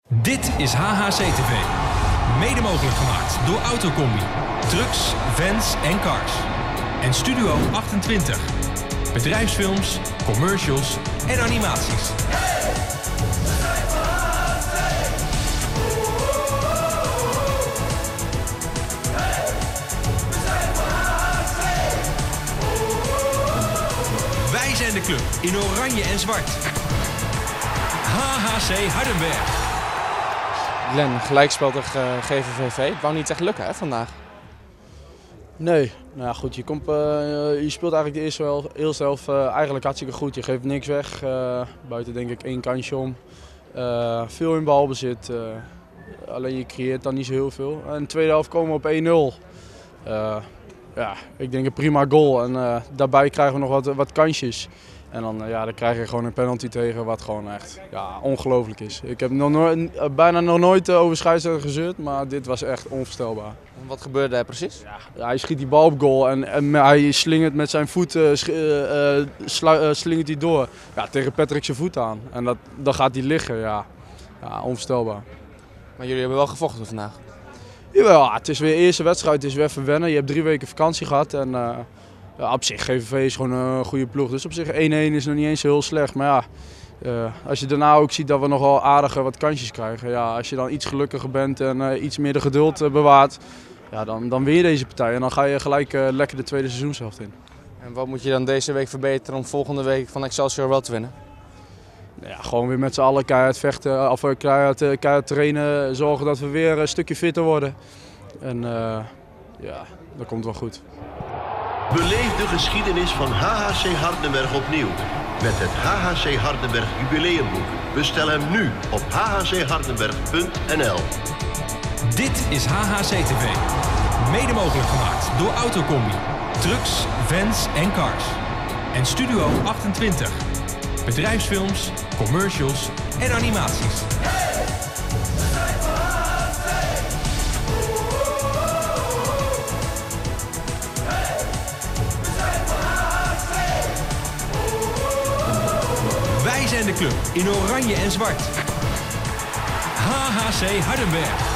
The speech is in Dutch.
Dit is HHC TV. Mede mogelijk gemaakt door Autocombi, Trucks, Vans en Cars. En Studio 28. Bedrijfsfilms, commercials en animaties. Wij zijn de club in oranje en zwart. HHC Hardenberg. Glenn, gelijkspel tegen GVVV. Het wou niet echt lukken hè, vandaag. Nee, nou ja, goed, je speelt eigenlijk de eerste helft eigenlijk hartstikke goed. Je geeft niks weg, buiten denk ik 1 kansje om. Veel in balbezit, alleen je creëert dan niet zo heel veel. En in de tweede helft komen we op 1-0. Ja, ik denk een prima goal en daarbij krijgen we nog wat kansjes. En dan krijg je gewoon een penalty tegen wat gewoon echt ongelooflijk is. Ik heb bijna nog nooit over scheidsrechter gezeurd, maar dit was echt onvoorstelbaar. Wat gebeurde er precies? Ja, hij schiet die bal op goal en hij slingert met zijn voet slingert hij door tegen Patrick zijn voet aan. En dan gaat hij liggen, ja, onvoorstelbaar. Maar jullie hebben wel gevochten vandaag? Jawel, het is weer de eerste wedstrijd, het is weer even wennen. Je hebt 3 weken vakantie gehad en op zich, GVV is gewoon een goede ploeg. Dus op zich 1-1 is nog niet eens heel slecht. Maar ja, als je daarna ook ziet dat we nogal aardige wat kansjes krijgen. Ja, als je dan iets gelukkiger bent en iets meer de geduld bewaart, ja, dan win je deze partij. En dan ga je gelijk lekker de tweede seizoenshelft in. En wat moet je dan deze week verbeteren om volgende week van Excelsior wel te winnen? Ja, gewoon weer met z'n allen keihard vechten, of keihard trainen. Zorgen dat we weer een stukje fitter worden. En ja, dat komt wel goed. Beleef de geschiedenis van HHC Hardenberg opnieuw met het HHC Hardenberg jubileumboek. Bestel hem nu op hhchardenberg.nl. Dit is HHC TV. Mede mogelijk gemaakt door Autocombi, Trucks, Vans en Cars. En Studio 28. Bedrijfsfilms, commercials en animaties. Wij zijn de club in oranje en zwart. HHC Hardenberg.